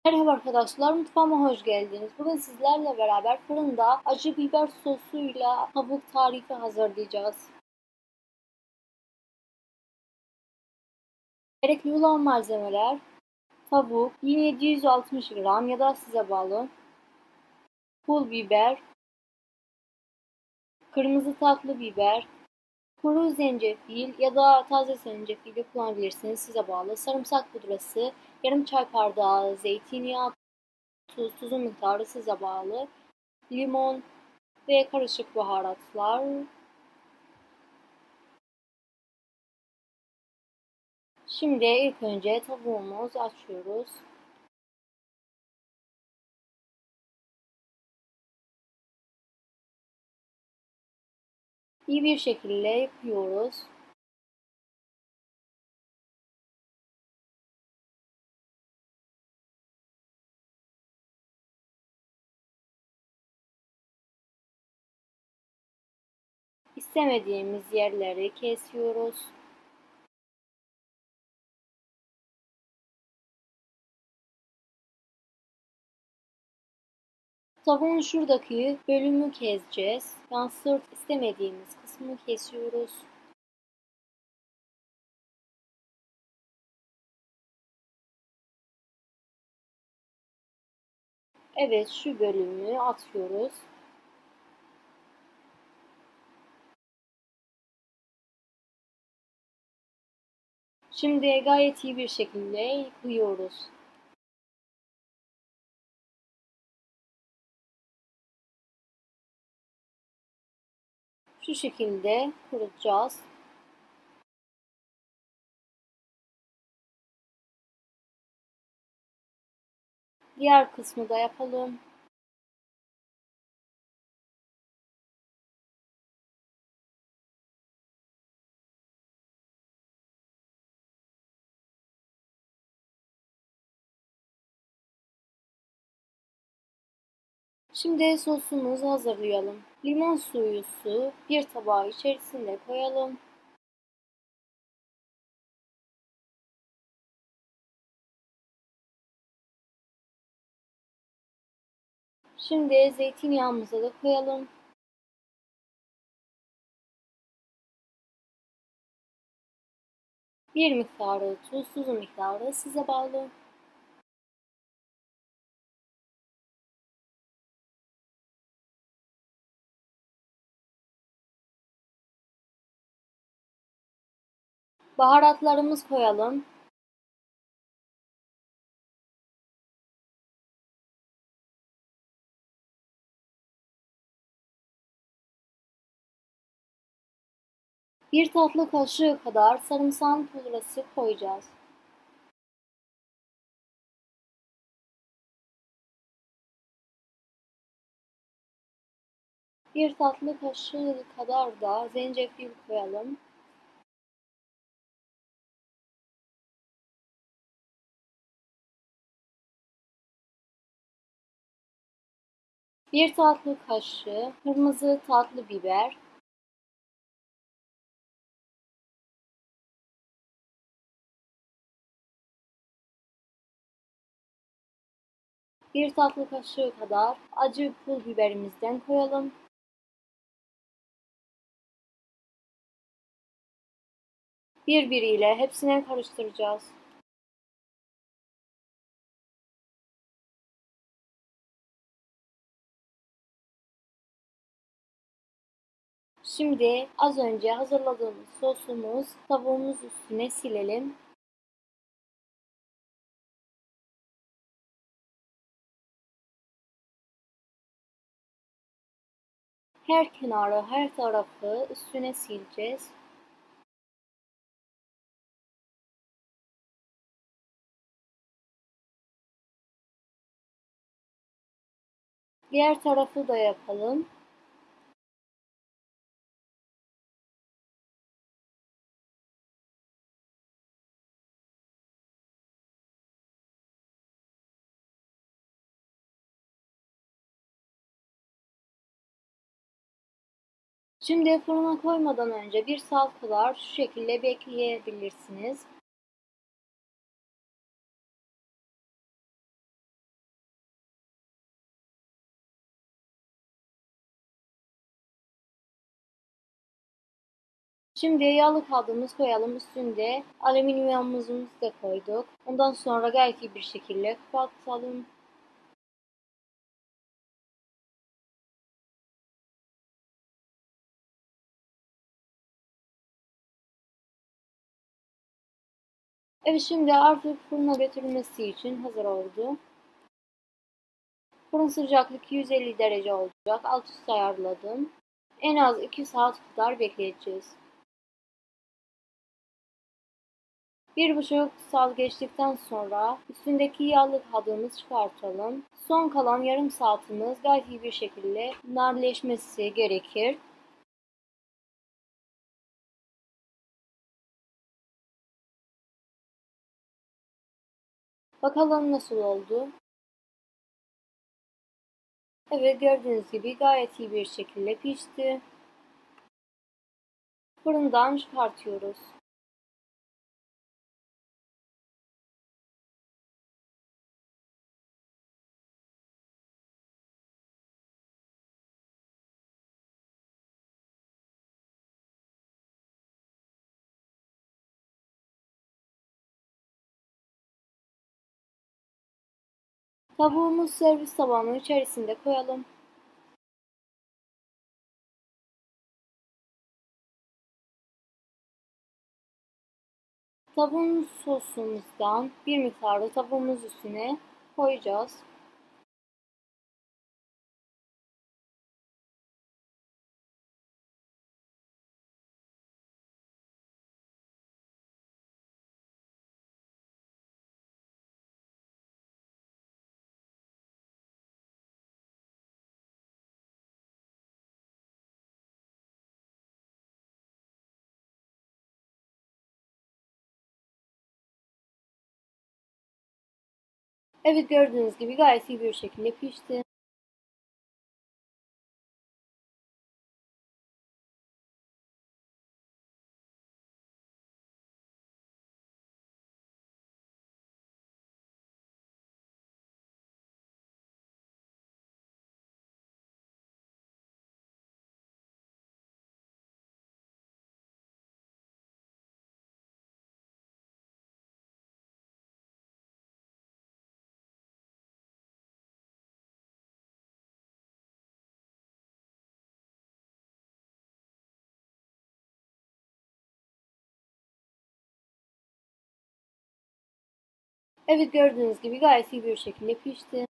Merhaba arkadaşlar, mutfağıma hoş geldiniz. Bugün sizlerle beraber fırında acı biber sosuyla tavuk tarifi hazırlayacağız. Gerekli olan malzemeler: tavuk 1760 gram ya da size bağlı, pul biber, kırmızı tatlı biber, kuru zencefil ya da taze zencefil de kullanabilirsiniz, size bağlı, sarımsak pudrası, yarım çay bardağı zeytinyağı, tuzun miktarı size bağlı, limon ve karışık baharatlar. Şimdi ilk önce tavuğumuzu açıyoruz. İyi bir şekilde yıkıyoruz. İstemediğimiz yerleri kesiyoruz. Tavuğun şuradaki bölümü keseceğiz. Yani sırt istemediğimiz kısmını kesiyoruz. Evet, şu bölümü atıyoruz. Şimdi gayet iyi bir şekilde yıkıyoruz. Şu şekilde kurutacağız. Diğer kısmı da yapalım. Şimdi sosumuzu hazırlayalım. Limon suyusu bir tabağı içerisinde koyalım. Şimdi zeytinyağımızı da koyalım. Bir miktarı tuz, tuzun miktarı size bağlı. Baharatlarımız koyalım. Bir tatlı kaşığı kadar sarımsak pudrası koyacağız. Bir tatlı kaşığı kadar da zencefil koyalım. Bir tatlı kaşığı kırmızı tatlı biber. Bir tatlı kaşığı kadar acı pul biberimizden koyalım. Birbiriyle hepsine karıştıracağız. Şimdi az önce hazırladığımız sosumuz tavuğumuz üstüne silelim. Her kenarı, her tarafı üstüne sileceğiz. Diğer tarafı da yapalım. Şimdi fırına koymadan önce 1 saat kadar şu şekilde bekleyebilirsiniz. Şimdi yağlı kağıdımızı koyalım. Üstünde alüminyumumuzu da koyduk. Ondan sonra gayet iyi bir şekilde kapatalım. Evet, şimdi artık fırına götürülmesi için hazır oldu. Fırın sıcaklık 250 derece olacak. Alt üst ayarladım. En az 2 saat kadar bekleyeceğiz. 1,5 saat geçtikten sonra üstündeki yağlı kağıdımızı çıkartalım. Son kalan yarım saatimiz gayet iyi bir şekilde narleşmesi gerekir. Bakalım nasıl oldu. Evet, gördüğünüz gibi gayet iyi bir şekilde pişti. Fırından çıkartıyoruz. Tavuğumuz servis tabağının içerisinde koyalım. Tavuğun sosumuzdan bir miktar da tavuğumuz üstüne koyacağız. Evet, gördüğünüz gibi gayet iyi bir şekilde pişti. Evet, gördüğünüz gibi gayet iyi bir şekilde pişti.